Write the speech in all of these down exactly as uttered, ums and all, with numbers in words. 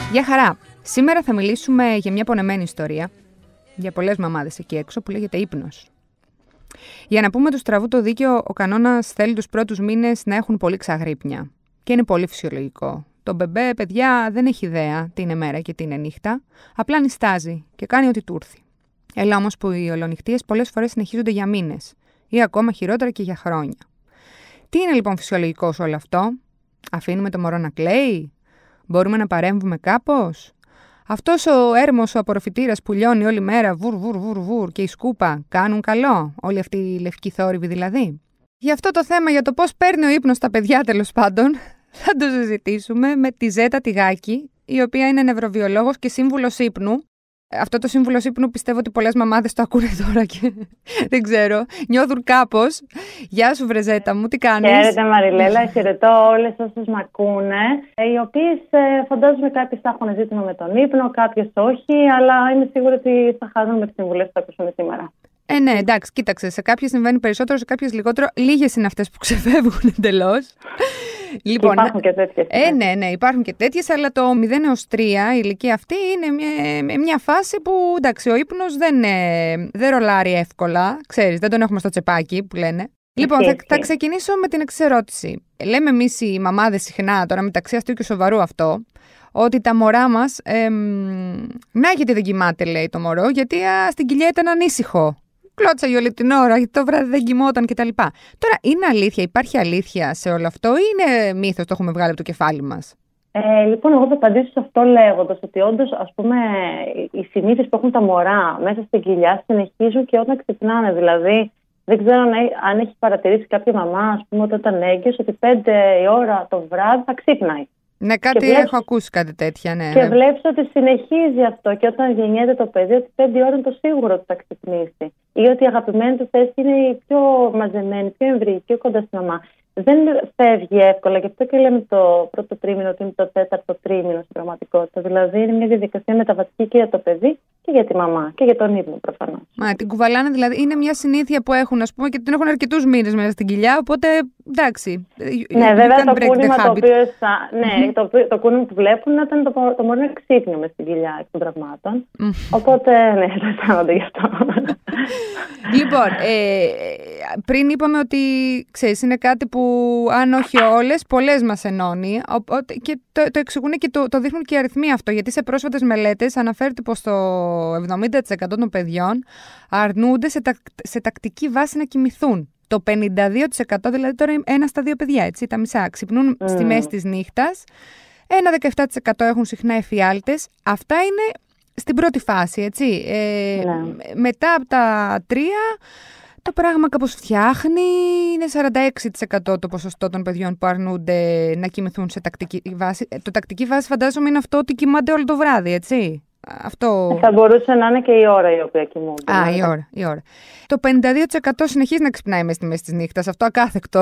Γεια χαρά! Σήμερα θα μιλήσουμε για μια πονεμένη ιστορία, για πολλές μαμάδες εκεί έξω, που λέγεται ύπνος. Για να πούμε το στραβού το δίκαιο, ο κανόνας θέλει τους πρώτους μήνες να έχουν πολύ ξαγρύπνια. Και είναι πολύ φυσιολογικό. Το μπεμπέ, παιδιά, δεν έχει ιδέα τι είναι μέρα και τι είναι νύχτα, απλά νηστάζει και κάνει ό,τι του έρθει. Έλα όμως που οι ολονυχτίες πολλές φορές συνεχίζονται για μήνες, ή ακόμα χειρότερα και για χρόνια. Τι είναι λοιπόν φυσιολογικό σε όλο αυτό? Αφήνουμε το μωρό να κλαίει? Μπορούμε να παρέμβουμε κάπως? Αυτός ο έρμος, ο απορροφητήρας που λιώνει όλη μέρα, βουρ, βουρ, βουρ, βουρ, και η σκούπα, κάνουν καλό? Όλοι αυτοί οι λευκοί θόρυβοι δηλαδή. Γι' αυτό το θέμα, για το πώς παίρνει ο ύπνος στα παιδιά τέλος πάντων, θα το συζητήσουμε με τη Ζέτα Τιγάκη, η οποία είναι νευροβιολόγος και σύμβουλος ύπνου. Αυτό το σύμβουλος ύπνου πιστεύω ότι πολλές μαμάδες το ακούνε τώρα και δεν ξέρω, νιώθουν κάπως. Γεια σου βρε Ζέτα μου, τι κάνεις? Χαίρετε Μαριλέλα, χαιρετώ όλες όσες μ' ακούνε, οι οποίες φαντάζομαι κάποιες θα έχουν ζήτημα με τον ύπνο, κάποιες όχι, αλλά είμαι σίγουρη ότι θα χαρούν με τις συμβουλές που θα ακούσουν σήμερα. Ε, ναι, εντάξει, κοίταξε. Σε κάποιες συμβαίνει περισσότερο, σε κάποιες λιγότερο. Λίγες είναι αυτές που ξεφεύγουν εντελώς. Λοιπόν, υπάρχουν και τέτοιες. Ε, ναι, ναι, υπάρχουν και τέτοιες, αλλά το μηδέν έως τρία, η ηλικία αυτή, είναι μια, μια φάση που εντάξει, ο ύπνος δεν, δεν ρολάρει εύκολα. Ξέρεις, δεν τον έχουμε στο τσεπάκι που λένε. Λοιπόν, θα, θα ξεκινήσω με την εξής ερώτηση. Λέμε εμείς οι μαμάδες συχνά, τώρα μεταξύ αστείου και σοβαρού αυτό, ότι τα μωρά μας. Ε, να γιατί δεν κοιμάται, λέει το μωρό, γιατί α, στην κοιλιά ήταν ανήσυχο. Κλώτσα όλη την ώρα, γιατί το βράδυ δεν κοιμόταν κτλ. Τώρα, είναι αλήθεια, υπάρχει αλήθεια σε όλο αυτό ή είναι μύθος, το έχουμε βγάλει από το κεφάλι μας? Ε, λοιπόν, εγώ θα απαντήσω σε αυτό λέγοντας ότι όντως, ας πούμε, οι συνήθειες που έχουν τα μωρά μέσα στην κοιλιά συνεχίζουν και όταν ξυπνάνε. Δηλαδή, δεν ξέρω αν έχει παρατηρήσει κάποια μαμά, ας πούμε, όταν ήταν έγκυος, ότι πέντε η ώρα το βράδυ θα ξύπνάει. Ναι, κάτι βλέπεις, έχω ακούσει κάτι τέτοια, ναι. Και ναι. βλέπεις ότι συνεχίζει αυτό και όταν γεννιέται το παιδί, ότι πέντε ώρα είναι το σίγουρο ότι θα ξυπνήσει. Ή ότι η αγαπημένη του θέση είναι η πιο μαζεμένη, πιο εμβρυϊκή, πιο κοντά στη μαμά. Δεν φεύγει εύκολα, γι' αυτό και λέμε το πρώτο τρίμηνο ότι είναι το τέταρτο τρίμηνο στην πραγματικότητα. Δηλαδή είναι μια διαδικασία μεταβατική και για το παιδί και για τη μαμά και για τον ύπνο προφανώς. Μα την κουβαλάνε, δηλαδή είναι μια συνήθεια που έχουν, ας πούμε, και την έχουν αρκετούς μήνες μέσα στην κοιλιά, οπότε εντάξει. Ναι, βέβαια το κούνημα το οποίο. Ναι, mm-hmm. το, το κούνημα που βλέπουν ήταν το, το μωρό είναι ξύπνιο μέσα στην κοιλιά εκ των πραγμάτων. Mm. Οπότε, ναι, δεν αισθάνονται γι' αυτό. Λοιπόν, ε, πριν είπαμε ότι ξέρεις, είναι κάτι που αν όχι όλες, πολλές μας ενώνει και το, το εξηγούν και το, το δείχνουν και οι αριθμοί αυτό, γιατί σε πρόσφατες μελέτες αναφέρεται πως το εβδομήντα τοις εκατό των παιδιών αρνούνται σε, τακ, σε τακτική βάση να κοιμηθούν. Το πενήντα δύο τοις εκατό, δηλαδή τώρα ένα στα δύο παιδιά, έτσι, τα μισά, ξυπνούν mm. στη μέση της νύχτας. Ένα δεκαεπτά τοις εκατό έχουν συχνά εφιάλτες. Αυτά είναι στην πρώτη φάση, έτσι. Ε, ναι. Μετά από τα τρία, το πράγμα κάπως φτιάχνει. Είναι σαράντα έξι τοις εκατό το ποσοστό των παιδιών που αρνούνται να κοιμηθούν σε τακτική βάση. Το τακτική βάση φαντάζομαι είναι αυτό ότι κοιμάται όλο το βράδυ, έτσι. Αυτό... Θα μπορούσε να είναι και η ώρα η οποία κοιμούνται. Α, η ώρα, η ώρα. Το πενήντα δύο τοις εκατό συνεχίζει να ξυπνάει μέσα στη μέση της νύχτας. Αυτό ακάθεκτο.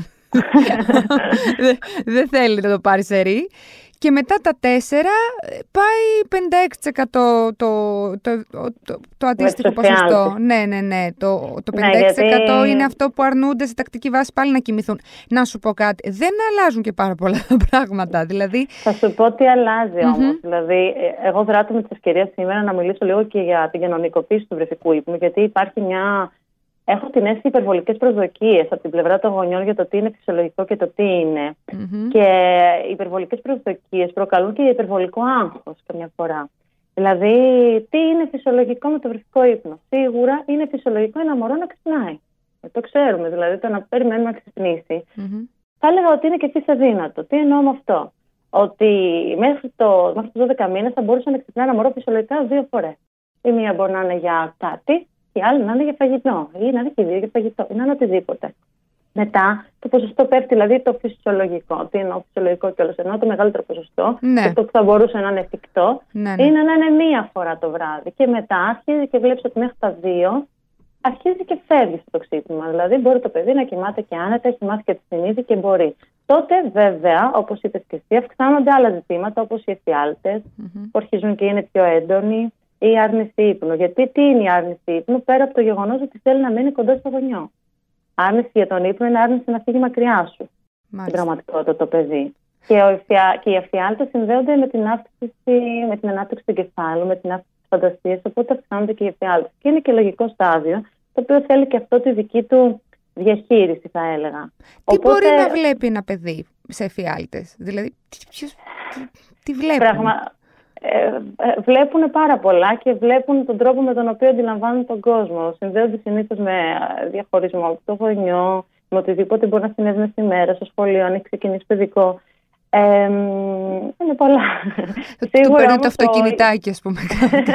Δεν δε θέλει να το πάρει σε ρί. Και μετά τα τέσσερα πάει πενήντα έξι τοις εκατό το, το, το, το, το αντίστοιχο ποσοστό. Ναι, ναι, ναι. Το, το πενήντα έξι τοις εκατό ναι, γιατί... είναι αυτό που αρνούνται σε τακτική βάση πάλι να κοιμηθούν. Να σου πω κάτι. Δεν αλλάζουν και πάρα πολλά πράγματα. Δηλαδή... Θα σου πω τι αλλάζει όμως. Mm-hmm. Δηλαδή, εγώ δράτω με τη ευκαιρία σήμερα να μιλήσω λίγο και για την κοινωνικοποίηση του βρεφικού ύπνου, γιατί υπάρχει μια. Έχω την αίσθηση υπερβολικές προσδοκίες από την πλευρά των γονιών για το τι είναι φυσιολογικό και το τι είναι. Mm-hmm. Και οι υπερβολικές προσδοκίες προκαλούν και υπερβολικό άγχος καμιά φορά. Δηλαδή, τι είναι φυσιολογικό με το βρεφικό ύπνο? Σίγουρα είναι φυσιολογικό ένα μωρό να ξυπνάει. Το ξέρουμε, δηλαδή το να περιμένουμε να ξυπνήσει. Mm-hmm. Θα έλεγα ότι είναι και εξής αδύνατο. Τι εννοώ με αυτό? Ότι μέχρι το, μέχρι τους δώδεκα μήνες θα μπορούσε να ξυπνάει ένα μωρό φυσιολογικά δύο φορές. Η μία μπορεί να είναι για κάτι. Η άλλη να είναι για φαγητό, ή να είναι και δύο για φαγητό, ή να είναι οτιδήποτε. Μετά το ποσοστό πέφτει, δηλαδή το φυσιολογικό. Τι εννοώ φυσιολογικό κιόλας? Εννοώ το μεγαλύτερο ποσοστό. Ναι. Αυτό που θα μπορούσε να είναι εφικτό, ναι, ναι. είναι να είναι μία φορά το βράδυ. Και μετά αρχίζει και βλέπει ότι μέχρι τα δύο αρχίζει και φεύγει στο ξύπνημα. Δηλαδή μπορεί το παιδί να κοιμάται και άνετα, έχει μάθει και τη συνήθεια και μπορεί. Τότε βέβαια, όπως είπες και εσύ, αυξάνονται άλλα ζητήματα όπως οι εφιάλτες, mm-hmm. που αρχίζουν και είναι πιο έντονοι. Ή η άρνηση ύπνου. Γιατί τι είναι η άρνηση ύπνου, πέρα από το γεγονός ότι θέλει να μείνει κοντά στο γονιό? Άρνηση για τον ύπνο είναι άρνηση να φύγει μακριά σου. Στην πραγματικότητα το παιδί. Και, ο, και οι εφιάλτες συνδέονται με την, αύξηση, με την ανάπτυξη του κεφάλου, με την αύξηση της φαντασίας, οπότε αυξάνονται και οι εφιάλτες. Και είναι και λογικό στάδιο, το οποίο θέλει και αυτό τη δική του διαχείριση, θα έλεγα. Τι οπότε, μπορεί να βλέπει ένα παιδί σε εφιάλτες, δηλαδή, ποιος, τι, τι βλέπουν. Πράγμα, ε, ε, βλέπουν πάρα πολλά και βλέπουν τον τρόπο με τον οποίο αντιλαμβάνουν τον κόσμο. Συνδέονται συνήθως με διαχωρισμό από το γονιό, με οτιδήποτε μπορεί να συνέβη μες στη μέρα, στο σχολείο, αν έχει ξεκινήσει παιδικό. Ε, είναι πολλά. Του παίρνει το αυτοκινητάκι, ας πούμε.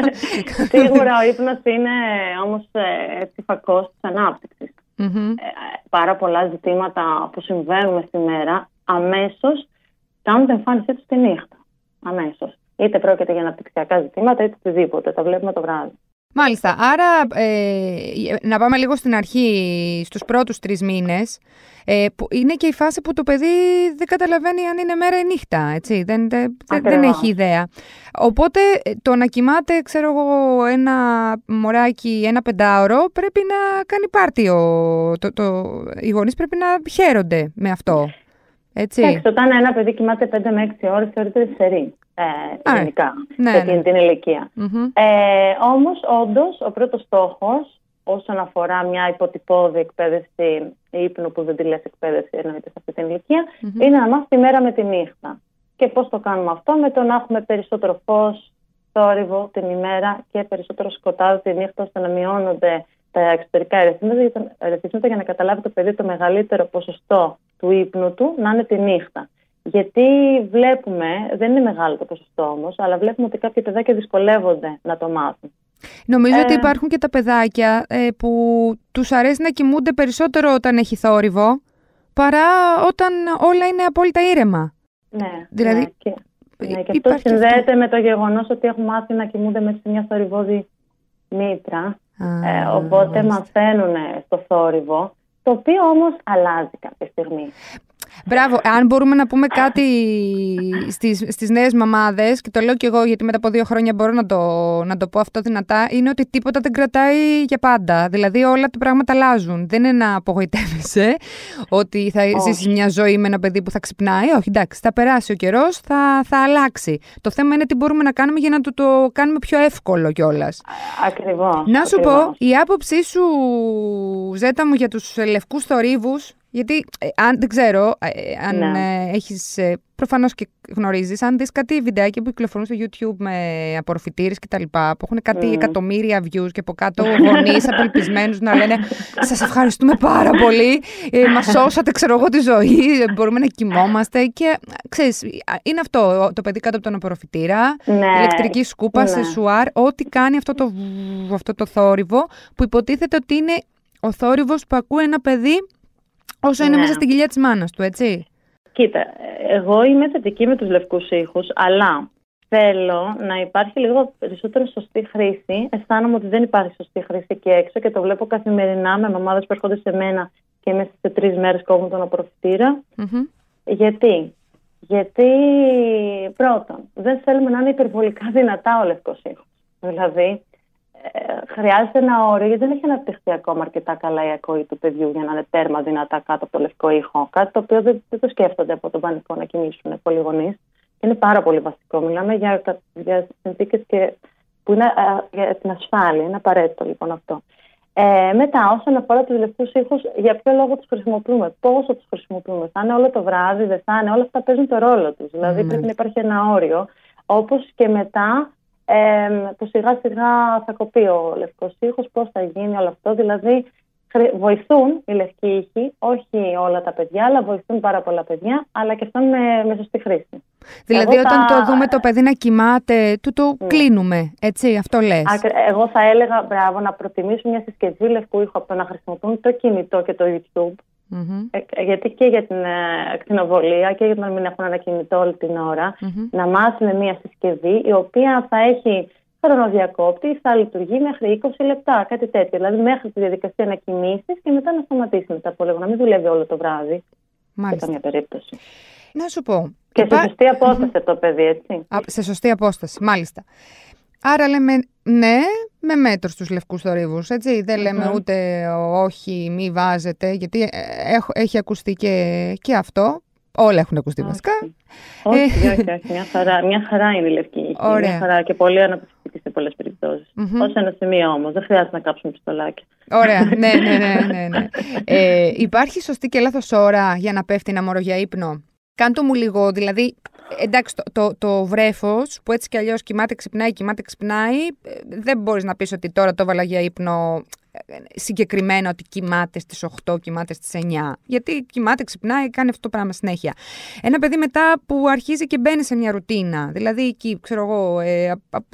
Σίγουρα ο ύπνος είναι όμως έτσι φακός της ανάπτυξης. Mm-hmm. Ε, πάρα πολλά ζητήματα που συμβαίνουν στη μέρα αμέσως κάνουν την εμφάνισή τους τη νύχτα. Αμέσως. Είτε πρόκειται για αναπτυξιακά ζητήματα, είτε οτιδήποτε. Τα βλέπουμε το βράδυ. Μάλιστα. Άρα, ε, να πάμε λίγο στην αρχή, στους πρώτους τρεις μήνες, ε, που είναι και η φάση που το παιδί δεν καταλαβαίνει αν είναι μέρα ή νύχτα, έτσι, δεν, δεν, δεν έχει ιδέα. Οπότε, το να κοιμάται, ξέρω εγώ, ένα μωράκι, ένα πεντάωρο, πρέπει να κάνει πάρτι. Το, το, οι γονείς πρέπει να χαίρονται με αυτό. Έτσι. Εντάξει, όταν ένα παιδί κοιμάται πέντε με έξι ώρες, θεωρείται σερί. Ε, γενικά, ναι, για ναι. την, την ηλικία. Mm-hmm. Ε, όμως, όντως, ο πρώτος στόχος, όσον αφορά μια υποτυπώδη εκπαίδευση ύπνου, που δεν τη λες εκπαίδευση, εννοείται σε αυτή την ηλικία, mm-hmm. είναι να μάθει τη μέρα με τη νύχτα. Και πώς το κάνουμε αυτό? Με το να έχουμε περισσότερο φως, θόρυβο την ημέρα και περισσότερο σκοτάδι τη νύχτα, ώστε να μειώνονται τα εξωτερικά ερεθίσματα για να καταλάβει το παιδί το μεγαλύτερο ποσοστό του ύπνου του να είναι τη νύχτα. Γιατί βλέπουμε, δεν είναι μεγάλο το ποσοστό όμως, αλλά βλέπουμε ότι κάποια παιδάκια δυσκολεύονται να το μάθουν. Νομίζω ε... ότι υπάρχουν και τα παιδάκια ε, που τους αρέσει να κοιμούνται περισσότερο όταν έχει θόρυβο, παρά όταν όλα είναι απόλυτα ήρεμα. Ναι, δηλαδή, ναι, και, ναι, και αυτό συνδέεται αυτό με το γεγονός ότι έχουν μάθει να κοιμούνται μέσα σε μια θορυβώδη μήτρα. Ah, ε, οπότε μαθαίνουν στο θόρυβο, το οποίο όμως αλλάζει κάποια στιγμή. Μπράβο, αν μπορούμε να πούμε κάτι στις, στις νέες μαμάδες, και το λέω και εγώ γιατί μετά από δύο χρόνια μπορώ να το, να το πω αυτό δυνατά, είναι ότι τίποτα δεν κρατάει για πάντα. Δηλαδή όλα τα πράγματα αλλάζουν. Δεν είναι να απογοητεύεσαι ότι θα ζήσεις μια ζωή με ένα παιδί που θα ξυπνάει. Όχι, εντάξει, θα περάσει ο καιρός, θα, θα αλλάξει. Το θέμα είναι τι μπορούμε να κάνουμε για να το, το κάνουμε πιο εύκολο κιόλας. Ακριβώς. Να σου ακριβώς. πω, η άποψή σου, Ζέτα μου, για τους λευκούς θορύβους. Γιατί, ε, αν δεν ξέρω, ε, αν ναι. ε, έχεις, ε, προφανώς και γνωρίζεις, αν δεις κάτι βιντεάκια που κυκλοφορούν στο YouTube με απορροφητήρες και τα λοιπά, που έχουν κάτι mm. εκατομμύρια views και από κάτω γονείς απελπισμένους να λένε «Σας ευχαριστούμε πάρα πολύ, ε, μας σώσατε, ξέρω εγώ, τη ζωή, μπορούμε να κοιμόμαστε». Και ξέρεις, είναι αυτό το παιδί κάτω από τον απορροφητήρα, ναι. ηλεκτρική σκούπα, ναι. σεσουάρ, ό,τι κάνει αυτό το, αυτό το θόρυβο, που υποτίθεται ότι είναι ο θόρυβος που ακούει ένα παιδί όσο είναι ναι. μέσα στην κοιλιά της μάνας του, έτσι. Κοίτα, εγώ είμαι θετική με τους λευκούς ήχους, αλλά θέλω να υπάρχει λίγο περισσότερο σωστή χρήση. Αισθάνομαι ότι δεν υπάρχει σωστή χρήση εκεί έξω και το βλέπω καθημερινά με μαμάδες που έρχονται σε μένα και μέσα σε τρεις μέρες κόβουν τον απορροφητήρα. Mm-hmm. Γιατί? Γιατί πρώτον, δεν θέλουμε να είναι υπερβολικά δυνατά ο λευκός ήχος. Δηλαδή, χρειάζεται ένα όριο, γιατί δεν έχει αναπτυχθεί ακόμα αρκετά καλά η ακοή του παιδιού για να είναι τέρμα δυνατά κάτω από το λευκό ήχο. Κάτι το οποίο δεν, δεν το σκέφτονται από τον πανικό να κινήσουν πολλοί γονείς. Είναι πάρα πολύ βασικό. Μιλάμε για, για συνθήκες που είναι α, για την ασφάλεια. Είναι απαραίτητο λοιπόν αυτό. Ε, μετά, όσον αφορά τους λευκούς ήχους, για ποιο λόγο τους χρησιμοποιούμε, πόσο τους χρησιμοποιούμε, θα είναι όλο το βράδυ, δεν θα είναι, όλα αυτά παίζουν το ρόλο τους. Δηλαδή, mm. πρέπει να υπάρχει ένα όριο, όπως και μετά. Ε, που σιγά σιγά θα κοπεί ο λευκός ήχος, πώς θα γίνει όλο αυτό. Δηλαδή βοηθούν οι λευκοί ήχοι, όχι όλα τα παιδιά, αλλά βοηθούν πάρα πολλά παιδιά, αλλά και αυτόν με, με σωστή χρήση. Δηλαδή εγώ όταν θα... το δούμε το παιδί να κοιμάται, του το mm. κλείνουμε, έτσι, αυτό λες. Εγώ θα έλεγα, μπράβο, να προτιμήσουμε μια συσκευή λευκού ήχου από το να χρησιμοποιούν το κινητό και το YouTube. Mm-hmm. Ε, γιατί και για την ε, ακτινοβολία και για να μην έχουν ένα κινητό όλη την ώρα, mm-hmm. να μάθουμε μια συσκευή η οποία θα έχει χρονοδιακόπτη, θα λειτουργεί μέχρι είκοσι λεπτά, κάτι τέτοιο. Δηλαδή μέχρι τη διαδικασία να κοιμήσεις και μετά να σταματήσει μετά από λίγο, να μην δουλεύει όλο το βράδυ. Μάλιστα. Σε καμία περίπτωση. Να σου πω. Και υπά... σε σωστή απόσταση mm-hmm. το παιδί, έτσι. Α, σε σωστή απόσταση, μάλιστα. Άρα λέμε ναι, με μέτρο στους λευκούς θορύβους, έτσι. Δεν λέμε mm-hmm. ούτε όχι, μη βάζετε, γιατί έχ, έχει ακουστεί και, και αυτό. Όλα έχουν ακουστεί βασικά. Όχι, όχι, όχι, όχι. Μια, χαρά, μια χαρά είναι η λευκή. Ωραία. Μια χαρά και πολύ αναπτυξιακή σε πολλές περιπτώσεις. Mm-hmm. Ως ένα σημείο όμως. Δεν χρειάζεται να κάψουμε πιστολάκια. Ωραία. ναι, ναι, ναι, ναι, ναι. Ε, υπάρχει σωστή και λάθος ώρα για να πέφτει ένα μωρό για ύπνο? Κάντο μου λίγο, δηλαδή, εντάξει, το, το, το βρέφος που έτσι κι αλλιώς κοιμάται, ξυπνάει, κοιμάται, ξυπνάει, δεν μπορείς να πεις ότι τώρα το έβαλα για ύπνο συγκεκριμένα ότι κοιμάται στις οκτώ, κοιμάται στις εννιά. Γιατί κοιμάται, ξυπνάει, κάνει αυτό το πράγμα συνέχεια. Ένα παιδί μετά που αρχίζει και μπαίνει σε μια ρουτίνα, δηλαδή εκεί, ξέρω εγώ, ε, από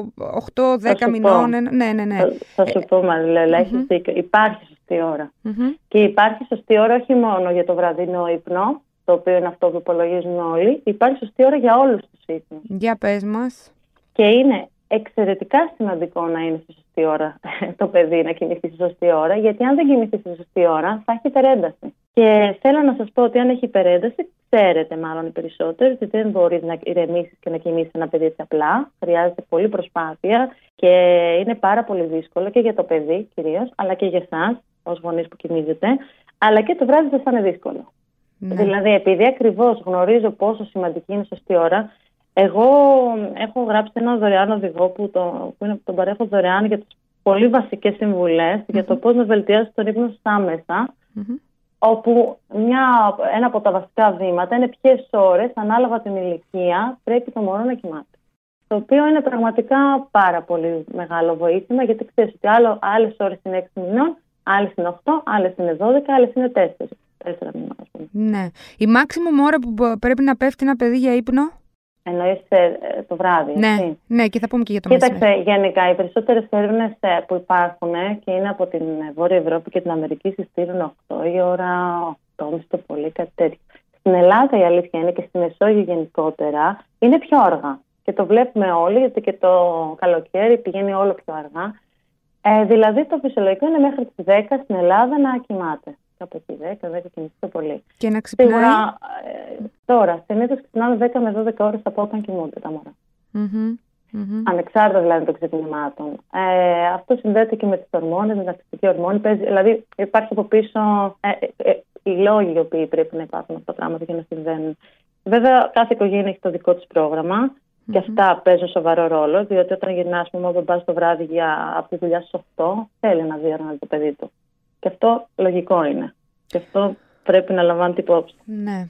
οκτώ δέκα μηνών. Ναι, ναι, ναι. Θα, θα σου πω, Μαριλέλα, έχεις mm-hmm. δίκιο. Υπάρχει σωστή ώρα. Mm-hmm. Και υπάρχει σωστή ώρα όχι μόνο για το βραδινό ύπνο, το οποίο είναι αυτό που υπολογίζουν όλοι, υπάρχει σωστή ώρα για όλους τους ύπνους. Για πες μας. Και είναι εξαιρετικά σημαντικό να είναι στη σωστή ώρα το παιδί, να κοιμηθεί στη σωστή ώρα, γιατί αν δεν κοιμηθεί στη σωστή ώρα θα έχει υπερένταση. Και θέλω να σας πω ότι αν έχει υπερένταση, ξέρετε μάλλον οι περισσότεροι ότι δεν μπορείς να ηρεμήσεις και να κοιμήσεις ένα παιδί έτσι απλά. Χρειάζεται πολλή προσπάθεια και είναι πάρα πολύ δύσκολο και για το παιδί κυρίως, αλλά και για εσάς ως γονείς που κοιμίζετε, αλλά και το βράδυ δεν θα είναι δύσκολο. Ναι. Δηλαδή, επειδή ακριβώς γνωρίζω πόσο σημαντική είναι η σωστή ώρα, εγώ έχω γράψει ένα δωρεάν οδηγό που, το, που είναι, τον παρέχω δωρεάν για τις πολύ βασικές συμβουλές mm-hmm. για το πώς να βελτιώσει τον ύπνο σας άμεσα, mm-hmm. όπου μια, ένα από τα βασικά βήματα είναι ποιες ώρες, ανάλογα την ηλικία, πρέπει το μωρό να κοιμάται. Το οποίο είναι πραγματικά πάρα πολύ μεγάλο βοήθημα, γιατί ξέρεις ότι άλλο, άλλες ώρες είναι έξι μηνών, άλλες είναι οκτώ, άλλες είναι δώδεκα, άλλες είναι τέσσερα. τέσσερα μηνών, ας πούμε. Ναι. Η maximum ώρα που πρέπει να πέφτει ένα παιδί για ύπνο? Εννοείς ε, το βράδυ, ναι, έτσι. Ναι, και θα πούμε και για το μεσημέρι. Κοίταξε, γενικά οι περισσότερες έρευνες που υπάρχουν και είναι από την Βόρεια Ευρώπη και την Αμερική συστήνουν οκτώ η ώρα, οκτώ και μισή το πολύ, κάτι τέτοιο. Στην Ελλάδα η αλήθεια είναι και στη Μεσόγειο γενικότερα είναι πιο αργά. Και το βλέπουμε όλοι, γιατί και το καλοκαίρι πηγαίνει όλο πιο αργά. Ε, δηλαδή το φυσιολογικό είναι μέχρι τις δέκα στην Ελλάδα να κοιμάται. Από εκεί δέκα, δέκα και μισή το πολύ. Και να ξυπνάει. Σίγουρα, ε, τώρα, συνήθως ξυπνάμε δέκα με δώδεκα ώρες από όταν κοιμούνται τα μωρά. Mm-hmm. Mm-hmm. Ανεξάρτητα δηλαδή των ξυπνημάτων. Ε, αυτό συνδέεται και με τις ορμόνες, με την αυξητική ορμόνη. Παίζει, δηλαδή υπάρχει από πίσω ε, ε, ε, οι λόγοι οι οποίοι πρέπει να υπάρχουν αυτά τα πράγματα για να συμβαίνουν. Βέβαια, κάθε οικογένεια έχει το δικό της πρόγραμμα mm-hmm. και αυτά παίζουν σοβαρό ρόλο, διότι όταν γυρνάς, πούμε, ο μπαμπάς το βράδυ για, από τη δουλειά στις οκτώ, θέλει να δει το παιδί του. Και αυτό λογικό είναι. Και αυτό πρέπει να λαμβάνετε υπόψη. Ναι.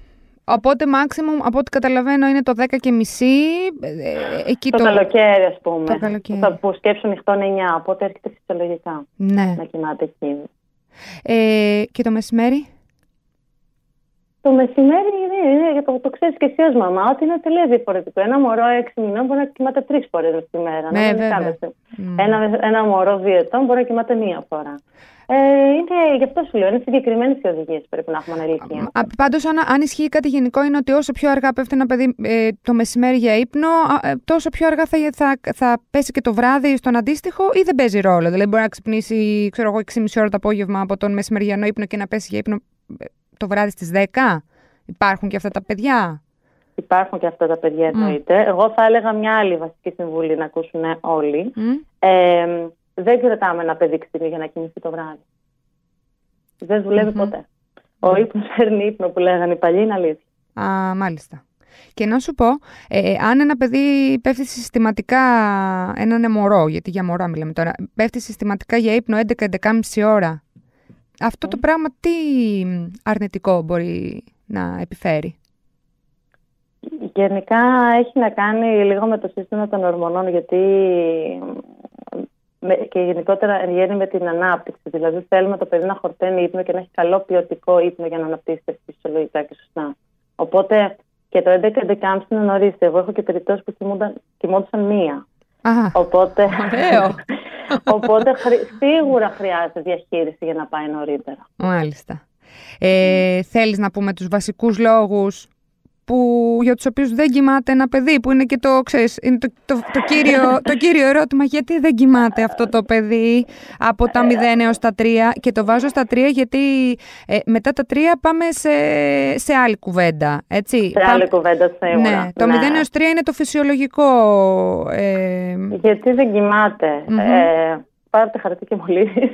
Οπότε, maximum, από ό,τι καταλαβαίνω, είναι το δέκα και μισή. Εκεί το, το καλοκαίρι, ας πούμε. Το καλοκαίρι. Θα που σκέψουν νυχτών εννιά, οπότε έρχεται φυσιολογικά ναι. να κοιμάται εκεί. Ε, και το μεσημέρι? Το μεσημέρι είναι, είναι το, το ξέρεις και εσύ ως μαμά, ότι είναι τελείως διαφορετικό. Ένα μωρό έξι μηνών μπορεί να κοιμάται τρεις φορές τη μέρα. Ναι, βέβαια. Mm. Ένα, ένα μωρό δύο ετών μπορεί να κοιμάται μία φορά. Ε, είναι, γι' αυτό σου λέω, είναι συγκεκριμένες οι οδηγίες που πρέπει να έχουμε ανηλικία. Πάντως, αν, αν ισχύει κάτι γενικό, είναι ότι όσο πιο αργά πέφτει ένα παιδί ε, το μεσημέρι για ύπνο, ε, τόσο πιο αργά θα, θα, θα πέσει και το βράδυ στον αντίστοιχο, ή δεν παίζει ρόλο? Δηλαδή, μπορεί να ξυπνήσει, ξέρω εγώ, έξι και μισή ώρα το απόγευμα από τον μεσημεριανό ύπνο και να πέσει για ύπνο το βράδυ στις δέκα. Υπάρχουν και αυτά τα παιδιά? Υπάρχουν και αυτά τα παιδιά, εννοείται. Mm. Εγώ θα έλεγα μια άλλη βασική συμβουλή να ακούσουν όλοι. Mm. Ε, δεν κρατάμε ένα παιδί ξύπνιο για να κοιμηθεί το βράδυ. Δεν δουλεύει mm-hmm. ποτέ. Ο ύπνος φέρνει ύπνο που λέγανε οι παλιοί, είναι αλήθεια. Α, μάλιστα. Και να σου πω, ε, αν ένα παιδί πέφτει συστηματικά, έναν μωρό, γιατί για μωρά μιλάμε τώρα, πέφτει συστηματικά για ύπνο έντεκα με έντεκα και μισή ώρα, αυτό mm. το πράγμα τι αρνητικό μπορεί να επιφέρει? Γενικά έχει να κάνει λίγο με το σύστημα των ορμονών, γιατί και γενικότερα εν γέννη με την ανάπτυξη. Δηλαδή θέλουμε το παιδί να χορταίνει ύπνο και να έχει καλό ποιοτικό ύπνο για να αναπτύσσεται φυσιολογικά και σωστά. Οπότε και το έντεκα με έντεκα και μισή είναι νωρίς. Εγώ έχω και περιπτώσεις που κοιμόντουσαν μία. Αχα, οπότε ωραίο. οπότε σίγουρα χρειάζεται διαχείριση για να πάει νωρίτερα. Μάλιστα. Ε, mm. Θέλεις να πούμε τους βασικούς λόγους που, για τους οποίους δεν κοιμάται ένα παιδί, που είναι και το, ξέρεις, είναι το, το, το, κύριο, το κύριο ερώτημα, γιατί δεν κοιμάται αυτό το παιδί από τα μηδέν έως τα τρία? Και το βάζω στα τρία γιατί ε, μετά τα τρία πάμε σε, σε άλλη κουβέντα, έτσι. Σε άλλη κουβέντα, σίγουρα. Ναι, το ναι. μηδέν έως τρία είναι το φυσιολογικό. Ε... Γιατί δεν κοιμάται. Mm-hmm. Ε, πάρτε χαρτί και μολύβι.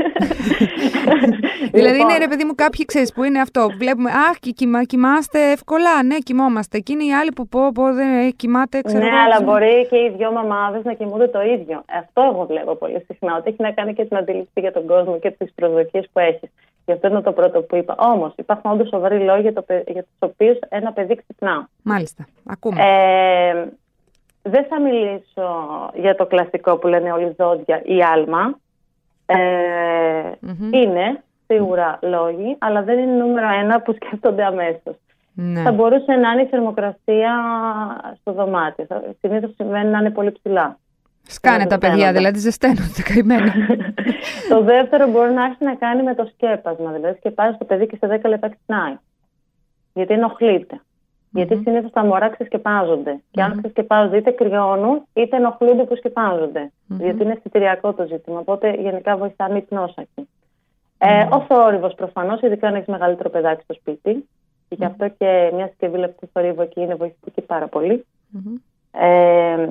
Δηλαδή λοιπόν, είναι ρε παιδί μου κάποιοι ξέρεις που είναι αυτό. Βλέπουμε, αχ, κοιμα, κοιμάστε εύκολα. Ναι, κοιμόμαστε. Και είναι οι άλλοι που πω, πω δεν κοιμάται, ξέρω. Ναι, αλλά μπορεί και οι δυο μαμάδες να κοιμούνται το ίδιο. Αυτό εγώ βλέπω πολύ συχνά. Ότι έχει να κάνει και την αντίληψη για τον κόσμο και τις προσδοκίες που έχει. Γι' αυτό είναι το πρώτο που είπα. Όμως υπάρχουν όντως σοβαροί λόγοι για, το, για τους οποίους ένα παιδί ξυπνά. Μάλιστα. Ακούμε. Ε, δεν θα μιλήσω για το κλασικό που λένε όλοι ζώδια ή άλμα. Ε, mm-hmm. Είναι σίγουρα λόγοι, αλλά δεν είναι νούμερο ένα που σκέφτονται αμέσως. Ναι. Θα μπορούσε να είναι η θερμοκρασία στο δωμάτιο. Συνήθως συμβαίνει να είναι πολύ ψηλά. Σκάνε τα παιδιά, δηλαδή ζεσταίνονται καημένοι. Το δεύτερο μπορεί να έχει να κάνει με το σκέπασμα. Δηλαδή, σκεπάζει το παιδί και σε δέκα λεπτά ξυπνάει. Γιατί ενοχλείται. Mm-hmm. Γιατί συνήθως τα μωρά ξεσκεπάζονται. Mm-hmm. Και αν ξεσκεπάζονται, είτε κρυώνουν, είτε ενοχλούνται που σκεπάζονται. Mm-hmm. Γιατί είναι αισθητηριακό το ζήτημα. Οπότε γενικά βοηθά μη πνόσακι. Mm-hmm. Ε, ο θόρυβος προφανώς, ειδικά αν έχει μεγαλύτερο παιδάκι στο σπίτι. Mm-hmm. Και γι' αυτό και μια συσκευή λεπτού θορύβου εκεί είναι βοηθητική πάρα πολύ. Mm-hmm. Ε,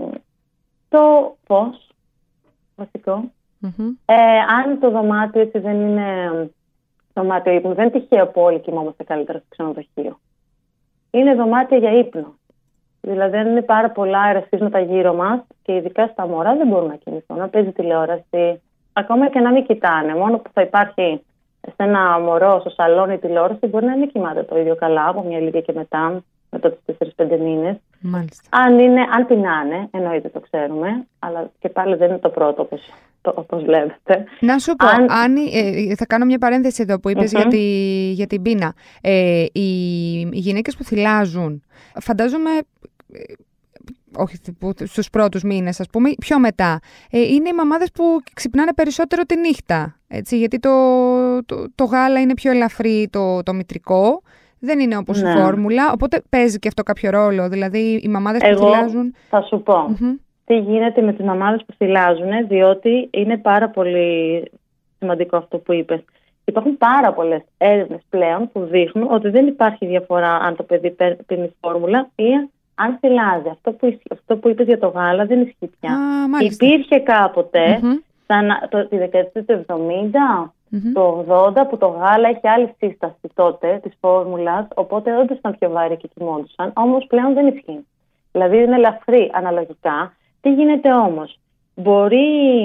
το φως, βασικό. Mm-hmm. Ε, αν το δωμάτιο έτσι δεν είναι δωμάτιο ύπνου, δεν είναι τυχαίο που όλοι κοιμόμαστε καλύτερα στο ξενοδοχείο. Είναι δωμάτια για ύπνο. Δηλαδή, αν είναι πάρα πολλά αερασπίσματα γύρω μας και ειδικά στα μωρά δεν μπορούν να κοιμηθούν. Να παίζει τηλεόραση, ακόμα και να μην κοιτάνε. Μόνο που θα υπάρχει σε ένα μωρό στο σαλόνι τηλεόραση, μπορεί να μην κοιμάται το ίδιο καλά από μια ηλικία και μετά, μετά τους τέσσερις πέντε μήνες. Μάλιστα. Αν, είναι, αν πεινάνε, εννοείται το ξέρουμε, αλλά και πάλι δεν είναι το πρώτο όπως, το, όπως βλέπετε. Να σου πω, αν... Αν, ε, θα κάνω μια παρένθεση εδώ που είπες mm-hmm. για, τη, για την πείνα. Ε, οι, οι γυναίκες που θυλάζουν, φαντάζομαι, ε, όχι στους πρώτους μήνες ας πούμε, πιο μετά, ε, είναι οι μαμάδες που ξυπνάνε περισσότερο τη νύχτα, έτσι, γιατί το, το, το γάλα είναι πιο ελαφρύ το, το μητρικό. Δεν είναι όπως ναι. η φόρμουλα, οπότε παίζει και αυτό κάποιο ρόλο. Δηλαδή οι μαμάδες που θυλάζουν. Θα σου πω mm-hmm. τι γίνεται με τις μαμάδες που θυλάζουν, διότι είναι πάρα πολύ σημαντικό αυτό που είπες. Υπάρχουν πάρα πολλές έρευνες πλέον που δείχνουν ότι δεν υπάρχει διαφορά αν το παιδί πίνει φόρμουλα ή αν θυλάζει. Αυτό που, αυτό που είπες για το γάλα δεν ισχύει πια. Α, υπήρχε κάποτε, mm-hmm. σαν, το, τη δεκαετία του εβδομήντα. Mm-hmm. Το ογδόντα που το γάλα έχει άλλη σύσταση τότε της φόρμουλας, οπότε όντως ήταν πιο βάρη και κοιμόντουσαν, όμως πλέον δεν ισχύει. Δηλαδή είναι ελαφρύ αναλογικά. Τι γίνεται όμως? Μπορεί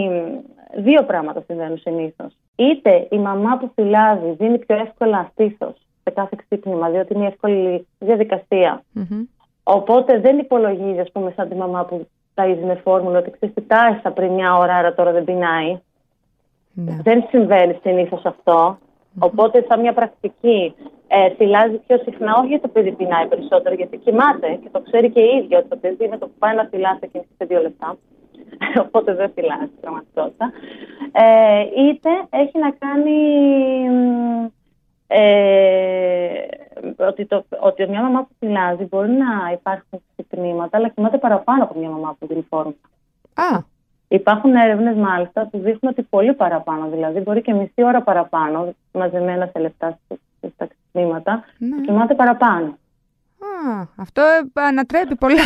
δύο πράγματα συμβαίνουν συνήθως. Είτε η μαμά που θυλάζει δίνει πιο εύκολα στήθος σε κάθε ξύπνημα, διότι είναι εύκολη διαδικασία. Mm-hmm. Οπότε δεν υπολογίζει, ας πούμε, σαν τη μαμά που ταΐζει με φόρμουλα, ότι ξέρεις τι τάισα πριν μια ώρα, άρα τώρα δεν πεινάει. Ναι. Δεν συμβαίνει συνήθως αυτό. Mm-hmm. Οπότε, σαν μια πρακτική, ε, θυλάζει πιο συχνά, όχι γιατί το παιδί πεινάει περισσότερο, γιατί κοιμάται και το ξέρει και η ίδια ότι το παιδί με το που πάει να θυλάσει και σε δύο λεπτά. Οπότε δεν θυλάζει στην πραγματικότητα. Ε, είτε έχει να κάνει ε, ότι, το, ότι μια μαμά που θυλάζει μπορεί να υπάρχουν ξυπνήματα, αλλά κοιμάται παραπάνω από μια μαμά που δίνει φόρμα. Α. Υπάρχουν έρευνες μάλιστα που δείχνουν ότι πολύ παραπάνω, δηλαδή μπορεί και μισή ώρα παραπάνω, μαζεμένα σε λεπτά στα ξυπνήματα, ναι. και κοιμάται παραπάνω. Α, αυτό ανατρέπει πολλά.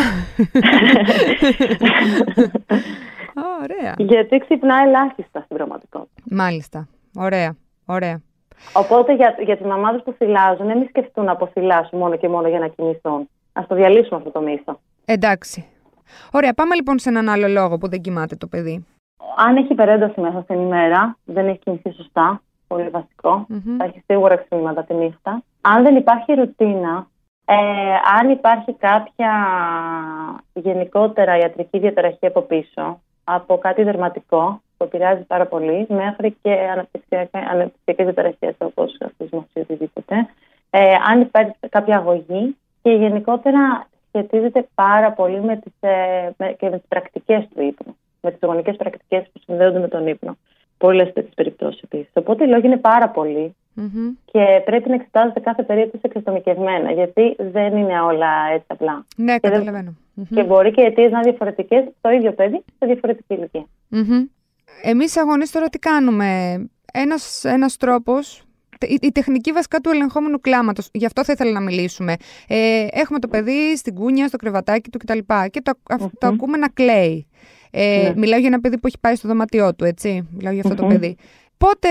Ωραία. Γιατί ξυπνάει ελάχιστα στην πραγματικότητα. Μάλιστα. Ωραία. Ωραία. Οπότε για, για τις μαμάδες που θυλάζουν, μην σκεφτούν να αποθυλάσουν μόνο και μόνο για να κοιμηθούν. Ας το διαλύσουμε αυτό το μύθο. Εντάξει. Ωραία, πάμε λοιπόν σε έναν άλλο λόγο που δεν κοιμάται το παιδί. Αν έχει υπερένταση μέσα στην ημέρα, δεν έχει κοιμηθεί σωστά, πολύ βασικό, mm-hmm. θα έχει σίγουρα ξυπνήματα τη νύχτα. Αν δεν υπάρχει ρουτίνα, ε, αν υπάρχει κάποια γενικότερα ιατρική διαταραχή από πίσω, από κάτι δερματικό που επηρεάζει πάρα πολύ, μέχρι και αναπτυξιακές διαταραχές όπως αυτισμός ή οτιδήποτε, ε, αν υπάρχει κάποια αγωγή και γενικότερα σχετίζεται πάρα πολύ με τις, ε, με, και με τις πρακτικές του ύπνου, με τις γονικές πρακτικές που συνδέονται με τον ύπνο. Πολλές τέτοιες περιπτώσεις επίσης. Οπότε οι λόγοι είναι πάρα πολλοί mm-hmm. και πρέπει να εξετάζετε κάθε περίπτωση εξατομικευμένα, γιατί δεν είναι όλα έτσι απλά. Ναι, και καταλαβαίνω. Δεν... Mm-hmm. Και μπορεί και οι αιτίες να είναι διαφορετικές στο ίδιο παιδί, σε διαφορετική ηλικία. Mm-hmm. Εμείς αγωνίες τώρα τι κάνουμε? Ένας, ένας τρόπος. Η, η τεχνική βασικά του ελεγχόμενου κλάματος, γι' αυτό θα ήθελα να μιλήσουμε. Ε, έχουμε το παιδί στην κούνια, στο κρεβατάκι του κτλ. Και το, mm-hmm. το ακούμε να κλαίει. Ε, Ναι. Μιλάω για ένα παιδί που έχει πάει στο δωμάτιό του, έτσι. Μιλάω για αυτό Mm-hmm. το παιδί. Πότε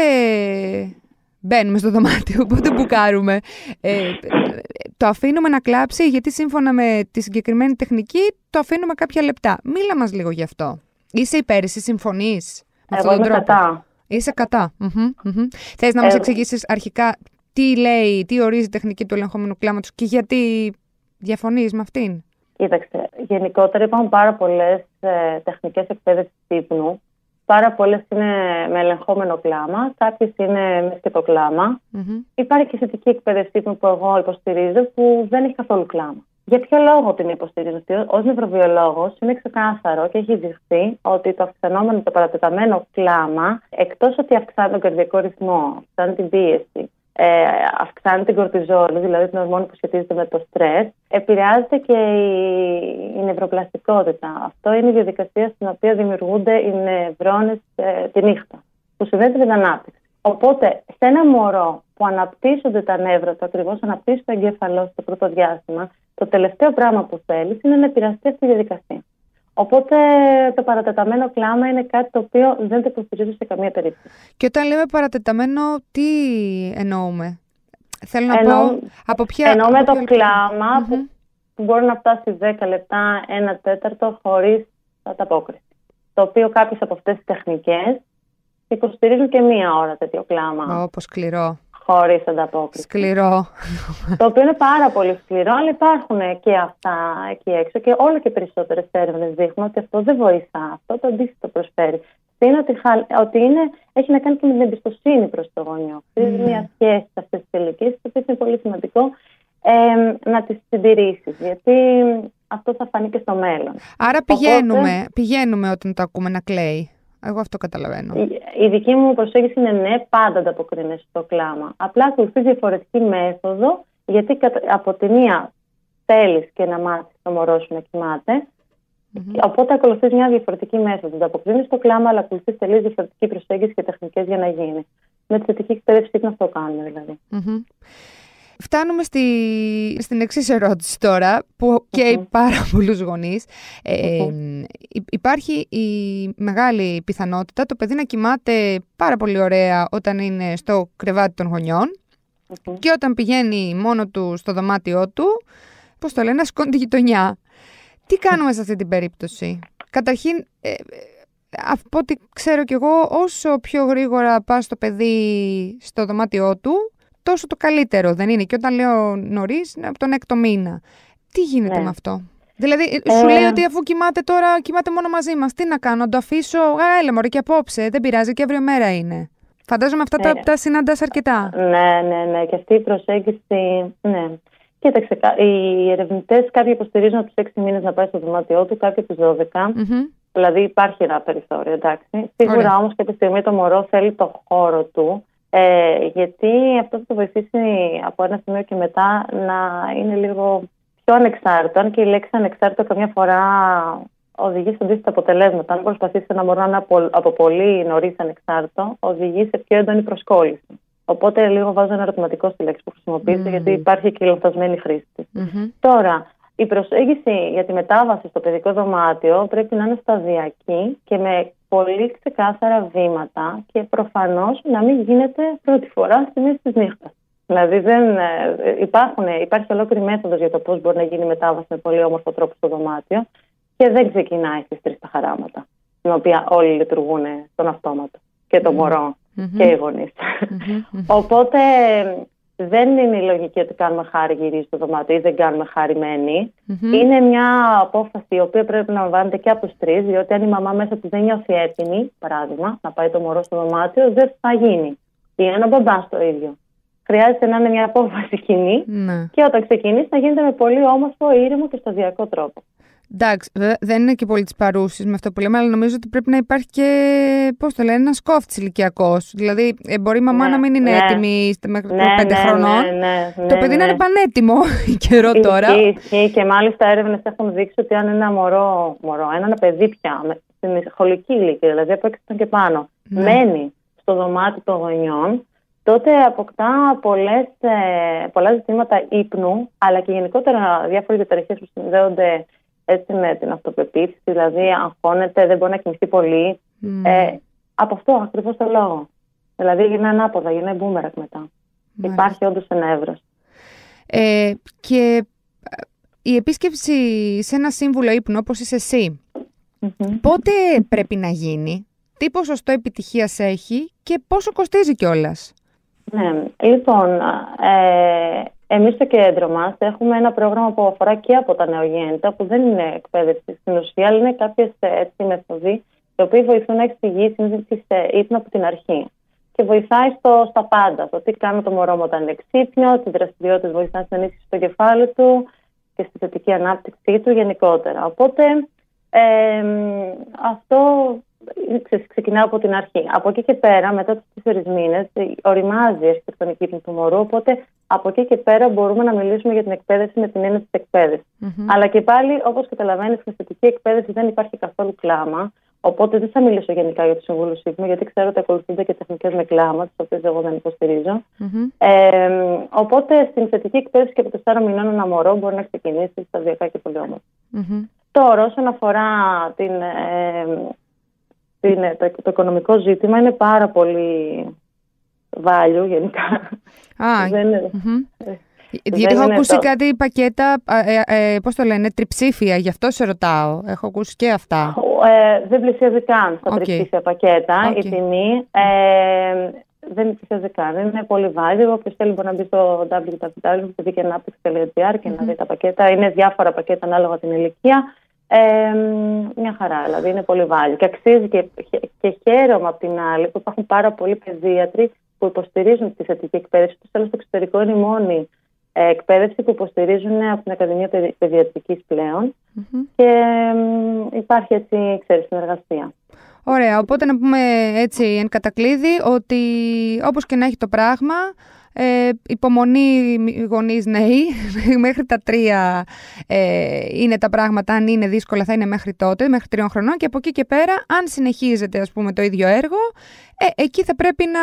μπαίνουμε στο δωμάτιο, πότε μπουκάρουμε. Ε, το αφήνουμε να κλάψει, γιατί σύμφωνα με τη συγκεκριμένη τεχνική το αφήνουμε κάποια λεπτά. Μίλα μας λίγο γι' αυτό. Είσαι υπέρ, εσύ συμφωνείς με αυτόν Εγώ τον είμαι τρόπο? κατά. Είσαι κατά. Mm-hmm, mm-hmm. Θες να μας Εγώ... εξηγήσεις αρχικά τι λέει, τι ορίζει η τεχνική του ελεγχόμενου κλάματος και γιατί διαφωνείς με αυτήν? Κοίταξε, γενικότερα υπάρχουν πάρα πολλές ε, τεχνικές εκπαίδευσης ύπνου. Πάρα πολλές είναι με ελεγχόμενο κλάμα, κάποιες είναι με σκετό κλάμα. Mm-hmm. Υπάρχει και θετική εκπαίδευση ύπνου που εγώ υποστηρίζω που δεν έχει καθόλου κλάμα. Για ποιο λόγο την υποστηρίζω? Ως νευροβιολόγος είναι ξεκάθαρο και έχει δειχθεί ότι το αυξανόμενο, το παρατεταμένο κλάμα, εκτός ότι αυξάνει τον καρδιακό ρυθμό, αυξάνει την πίεση, ε, αυξάνει την κορτιζόλη, δηλαδή την ορμόνη που σχετίζεται με το στρες, επηρεάζεται και η, η νευροπλαστικότητα. Αυτό είναι η διαδικασία στην οποία δημιουργούνται οι νευρώνες ε, τη νύχτα, που συνδέεται με την ανάπτυξη. Οπότε, σε ένα μωρό που αναπτύσσονται τα νεύρα του, ακριβώς αναπτύσσει το εγκέφαλό στο πρώτο διάστημα, το τελευταίο πράγμα που θέλει είναι να επηρεαστεί αυτή η διαδικασία. Οπότε, το παρατεταμένο κλάμα είναι κάτι το οποίο δεν το υποστηρίζω σε καμία περίπτωση. Και όταν λέμε παρατεταμένο, τι εννοούμε? Θέλω να Εννοώ, πω από ποια. Εννοούμε από το ποιο... κλάμα Mm-hmm. που, που μπορεί να φτάσει δέκα λεπτά, ένα τέταρτο χωρίς ανταπόκριση. Το οποίο κάποιες από αυτές τις τεχνικές υποστηρίζουν και μία ώρα τέτοιο κλάμα. Ω, πως σκληρό. Χωρίς ανταπόκριση. Σκληρό. Το οποίο είναι πάρα πολύ σκληρό, αλλά υπάρχουν και αυτά εκεί έξω και όλο και περισσότερες έρευνες δείχνουν ότι αυτό δεν βοηθά. Αυτό το αντίθετο προσφέρει. Είναι ότι, ότι είναι, έχει να κάνει και με την εμπιστοσύνη προς το γονιό. Χρειάζεται mm. μια σχέση σε αυτές τις ηλικίες, το οποίο είναι πολύ σημαντικό ε, να τις συντηρήσεις, γιατί αυτό θα φανεί και στο μέλλον. Άρα πηγαίνουμε, Οπότε, πηγαίνουμε όταν το ακούμε να κλαίει. Εγώ αυτό καταλαβαίνω. Η, η δική μου προσέγγιση είναι ναι, πάντα ανταποκρίνεσαι στο κλάμα. Απλά ακολουθείς διαφορετική μέθοδο, γιατί από τη μία θέλεις και να μάθεις το μωρό σου να κοιμάται. Mm-hmm. Οπότε ακολουθείς μια διαφορετική μέθοδο. Ανταποκρίνεις στο κλάμα, αλλά ακολουθείς τελείως διαφορετική προσέγγιση και τεχνικές για να γίνει. Με τη θετική εκπαίδευση να αυτό κάνουμε δηλαδή. Mm-hmm. Φτάνουμε στη, στην εξής ερώτηση τώρα, που καίει mm-hmm. πάρα πολλούς γονείς. Ε, mm-hmm. Υπάρχει η μεγάλη πιθανότητα το παιδί να κοιμάται πάρα πολύ ωραία όταν είναι στο κρεβάτι των γονιών mm-hmm. και όταν πηγαίνει μόνο του στο δωμάτιό του, πώς το λένε, να σηκώνει τη γειτονιά. Τι κάνουμε σε αυτή την περίπτωση? Καταρχήν, ε, από ό,τι ξέρω κι εγώ, όσο πιο γρήγορα πας το παιδί στο δωμάτιό του, τόσο το καλύτερο, δεν είναι? Και όταν λέω νωρίς, από τον έκτο μήνα. Τι γίνεται ναι. με αυτό? Δηλαδή, ε... σου λέει ότι αφού κοιμάται τώρα, κοιμάται μόνο μαζί μας. Τι να κάνω, να το αφήσω? Α, έλα μωρέ, και απόψε, δεν πειράζει, και αύριο μέρα είναι. Φαντάζομαι αυτά ναι. τα, τα συναντάς αρκετά. Ναι, ναι, ναι. Και αυτή η προσέγγιση, ναι. Κοίταξε, οι ερευνητές κάποιοι υποστηρίζουν από τους έξι μήνες να πάει στο δωμάτιό του, κάποιοι τους δώδεκα. Mm-hmm. Δηλαδή υπάρχει ένα περιθώριο, εντάξει. Σίγουρα όμως κάποια στιγμή το μωρό θέλει το χώρο του. Ε, γιατί αυτό θα το βοηθήσει από ένα σημείο και μετά να είναι λίγο πιο ανεξάρτητο. Αν και η λέξη ανεξάρτητο καμιά φορά οδηγεί σε αντίθετα αποτελέσματα. Αν προσπαθήσει ένα μωρό να είναι από, από πολύ νωρίς ανεξάρτητο, οδηγεί σε πιο έντονη προσκόλληση. Οπότε λίγο βάζω ένα ερωτηματικό στη λέξη που χρησιμοποιείται, mm-hmm. γιατί υπάρχει και η λανθασμένη χρήση της. Mm-hmm. Τώρα, η προσέγγιση για τη μετάβαση στο παιδικό δωμάτιο πρέπει να είναι σταδιακή και με πολύ ξεκάθαρα βήματα και προφανώς να μην γίνεται πρώτη φορά στη μέση της νύχτας. Δηλαδή δεν, υπάρχουν, υπάρχει ολόκληρη μέθοδος για το πώς μπορεί να γίνει η μετάβαση με πολύ όμορφο τρόπο στο δωμάτιο και δεν ξεκινάει στις τρεις τα χαράματα, στην οποία όλοι λειτουργούν στον αυτόματο και το μωρό mm-hmm. και οι γονείς. Mm-hmm. Οπότε δεν είναι η λογική ότι κάνουμε χάρη γυρίζει στο δωμάτιο ή δεν κάνουμε χάρη μένει. Mm-hmm. Είναι μια απόφαση η οποία πρέπει να λαμβάνεται και από τους τρεις, διότι αν η μαμά μέσα της δεν νιώθει έτοιμη, παράδειγμα, να πάει το μωρό στο δωμάτιο, δεν θα γίνει. Ή ένα μπαμπάς το ίδιο. Χρειάζεται να είναι μια απόφαση κοινή mm. και όταν ξεκινήσει να γίνεται με πολύ όμορφο, ήρεμο και σταδιακό τρόπο. Εντάξει, δεν είναι και πολύ της παρούσης με αυτό που λέμε, αλλά νομίζω ότι πρέπει να υπάρχει και, πώς το λένε, ένας κόφτης ηλικιακός. Δηλαδή, μπορεί η μαμά ναι, να μην είναι ναι. έτοιμη μέχρι ναι, πέντε ναι, χρονών. Ναι, ναι, ναι, το παιδί ναι. να είναι πανέτοιμο καιρό τώρα. Ισχύει, και μάλιστα έρευνες έχουν δείξει ότι αν ένα μωρό, μωρό ένα παιδί πια, στην σχολική ηλικία, δηλαδή από έξι και πάνω, ναι. μένει στο δωμάτιο των γονιών, τότε αποκτά πολλές, πολλά ζητήματα ύπνου, αλλά και γενικότερα διάφορες διαταραχές που συνδέονται έτσι, με την αυτοπεποίθηση, δηλαδή αγχώνεται, δεν μπορεί να κοιμηθεί πολύ. Mm. Ε, από αυτό ακριβώς το λόγο. Δηλαδή γίνανε ανάποδα, γίνανε μπούμερακ μετά. Μάλιστα. Υπάρχει όντως ένα εύρος. Ε, και η επίσκεψη σε ένα σύμβουλο ύπνου όπως είσαι εσύ, mm-hmm. πότε πρέπει να γίνει, τι ποσοστό επιτυχίας έχει και πόσο κοστίζει κιόλας? Ναι, λοιπόν, ε, εμείς στο κέντρο μας έχουμε ένα πρόγραμμα που αφορά και από τα νεογέννητα, που δεν είναι εκπαίδευση στην ουσία, αλλά είναι κάποιες έτσι μεθοδοί, οι οποίοι βοηθούν να εξηγήσει τη ύπνο από την αρχή. Και βοηθάει στο, στα πάντα. Το τι κάνει το μωρό μου όταν είναι ξύπνιο, τι δραστηριότητες βοηθάει στην ενίσχυση στο κεφάλι του και στη θετική ανάπτυξή του γενικότερα. Οπότε ε, αυτό ξεκινά από την αρχή. Από εκεί και πέρα, μετά τους τέσσερις μήνες, οριμάζει η αρχιτεκτονική ύπνου του μωρού. Οπότε από εκεί και πέρα μπορούμε να μιλήσουμε για την εκπαίδευση με την έννοια της εκπαίδευσης. Mm-hmm. Αλλά και πάλι, όπως καταλαβαίνεις, στην θετική εκπαίδευση δεν υπάρχει καθόλου κλάμα. Οπότε δεν θα μιλήσω γενικά για του συμβούλους ύπνου, γιατί ξέρω ότι ακολουθούνται και τεχνικές με κλάμα, τις οποίες εγώ δεν υποστηρίζω. Mm-hmm. Ε, οπότε στην θετική εκπαίδευση και από τεσσάρων μηνών ένα μωρό μπορεί να ξεκινήσει σταδιακά και πολύ όμορφα. Mm-hmm. Τώρα, όσον αφορά την, ε, την, το, το οικονομικό ζήτημα, είναι πάρα πολύ value γενικά. Ah, δεν είναι... Mm-hmm. Γιατί έχω ακούσει το... κάτι πακέτα, ε, ε, πώς το λένε, τριψήφια, γι' αυτό σε ρωτάω. Έχω ακούσει και αυτά. Ε, δεν πλησιάζει καν στα okay. τριψήφια πακέτα okay. η τιμή. Ε, δεν πλησιάζει καν. Είναι πολύ value. Όποιος θέλει μπορεί να μπει στο double-u double-u double-u τελεία θετική ανάπτυξη τελεία τζι άρ και mm-hmm. να δει τα πακέτα. Είναι διάφορα πακέτα ανάλογα την ηλικία. Ε, μια χαρά, δηλαδή είναι πολύ value. Και αξίζει και, και χαίρομαι απ' την άλλη που υπάρχουν πάρα πολλοί παιδίατροι που υποστηρίζουν τη θετική εκπαίδευση. Του στο εξωτερικό είναι η μόνη εκπαίδευση που υποστηρίζουν από την Ακαδημία Παιδιατρικής πλέον mm-hmm. και ε, υπάρχει έτσι, ξέρεις, συνεργασία. Ωραία, οπότε να πούμε έτσι εν κατακλείδη ότι όπως και να έχει το πράγμα, ε, υπομονή γονείς νέοι, μέχρι τα τρία ε, είναι τα πράγματα, αν είναι δύσκολα θα είναι μέχρι τότε, μέχρι τριών χρονών και από εκεί και πέρα αν συνεχίζεται ας πούμε το ίδιο έργο, ε, εκεί θα πρέπει να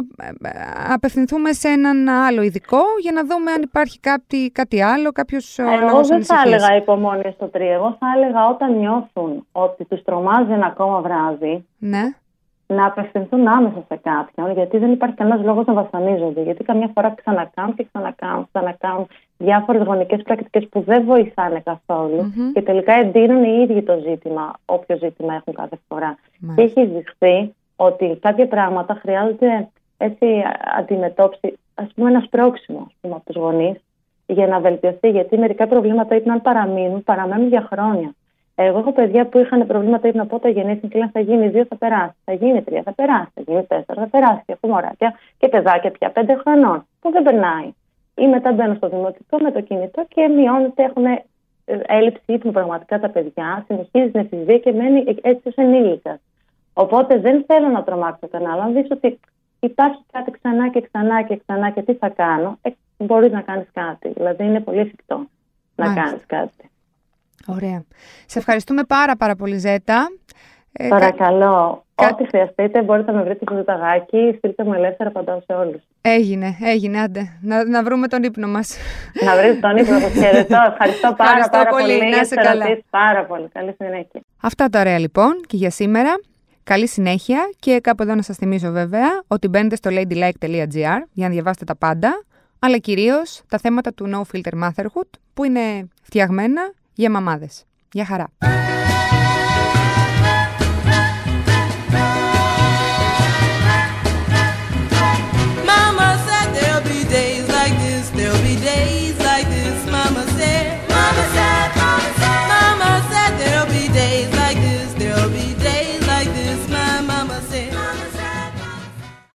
απευθυνθούμε σε έναν άλλο ειδικό για να δούμε αν υπάρχει κάτι, κάτι άλλο, κάποιος λόγος ανησυχίας. Εγώ δεν θα έλεγα υπομονή στο τρία, εγώ θα έλεγα όταν νιώθουν ότι τους τρομάζει ένα ακόμα βράδυ, ναι. να απευθυνθούν άμεσα σε κάποιον, γιατί δεν υπάρχει κανένας λόγος να βασανίζονται. Γιατί καμιά φορά ξανακάνουν και ξανακάνουν, ξανακάνουν διάφορες γονικές πρακτικές που δεν βοηθάνε καθόλου mm-hmm. και τελικά εντείνουν οι ίδιοι το ζήτημα, όποιο ζήτημα έχουν κάθε φορά. Mm-hmm. Και έχει δειχθεί ότι κάποια πράγματα χρειάζεται έτσι αντιμετώπιση, ας πούμε ένα σπρώξιμο ας πούμε, από τους γονείς για να βελτιωθεί. Γιατί μερικά προβλήματα ύπνου αν παραμείνουν, παραμένουν για χρόνια. Εγώ έχω παιδιά που είχαν προβλήματα ύπνου από όταν γεννήθηκαν και λένε θα γίνει δύο, θα περάσει. Θα γίνει τρία, θα περάσει. Θα γίνει τέσσερα, θα περάσει. Και έχω μωράκια και παιδάκια πια πέντε χρονών που δεν περνάει. Ή μετά μπαίνουν στο δημοτικό με το κινητό και μειώνεται, έχουν έλλειψη ύπνου πραγματικά τα παιδιά. Συνεχίζει την εφηβεία και μένει έτσι ως ενήλικας. Οπότε δεν θέλω να τρομάξω κανένα. Αν δεις ότι υπάρχει κάτι ξανά και ξανά και ξανά και τι θα κάνω, ε, μπορείς να κάνεις κάτι. Δηλαδή είναι πολύ εφικτό να κάνεις κάτι. Ωραία. Σε ευχαριστούμε πάρα πάρα πολύ Ζέτα. Παρακαλώ, κα... ό,τι χρειαστείτε μπορείτε να με βρείτε στο ζεταγάκι, στείλτε μου ελεύθερα, απαντάω σε όλους. Έγινε, έγινε, άντε. Να, να βρούμε τον ύπνο μας. Να βρείτε τον ύπνο σας, χαιρετώ. Ευχαριστώ πάρα, Ευχαριστώ πάρα πολύ, πολύ. Να είσαι καλά. Πάρα πολύ. Καλή συνέχεια. Αυτά τα ωραία λοιπόν και για σήμερα. Καλή συνέχεια και κάπου εδώ να σας θυμίσω βέβαια ότι μπαίνετε στο ladylike τελεία τζι άρ για να διαβάσετε τα πάντα, αλλά κυρίως τα θέματα του No Filter Motherhood που είναι φτιαγμένα για μαμάδες. Γεια χαρά!